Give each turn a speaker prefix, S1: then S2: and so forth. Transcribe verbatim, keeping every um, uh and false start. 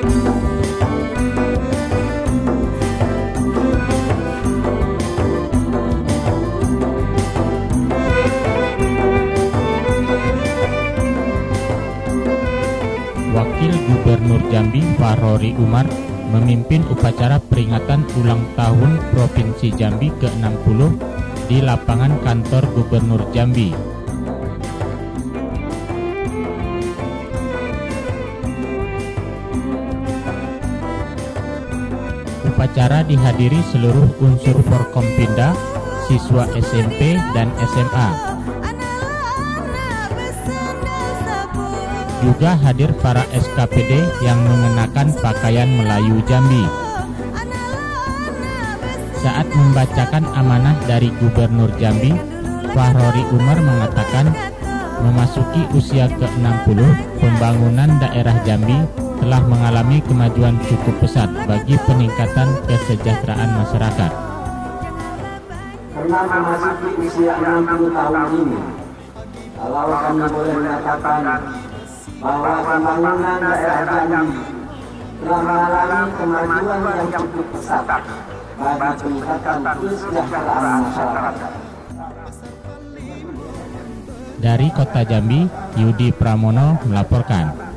S1: Wakil Gubernur Jambi Fahrori Umar memimpin upacara peringatan ulang tahun Provinsi Jambi ke enam puluh di lapangan kantor Gubernur Jambi. Upacara dihadiri seluruh unsur Forkompinda, siswa S M P dan S M A. Juga hadir para S K P D yang mengenakan pakaian Melayu Jambi. Saat membacakan amanah dari Gubernur Jambi, Fahrori Umar mengatakan memasuki usia ke enam puluh, pembangunan daerah Jambi telah mengalami kemajuan cukup pesat bagi peningkatan kesejahteraan masyarakat.
S2: Karena memasuki usia enam puluh tahun ini, kalau kami boleh mengatakan bahwa pembangunan daerah Jambi telah mengalami kemajuan yang cukup pesat bagi peningkatan kesejahteraan masyarakat.
S1: Dari Kota Jambi, Yudi Pramono melaporkan.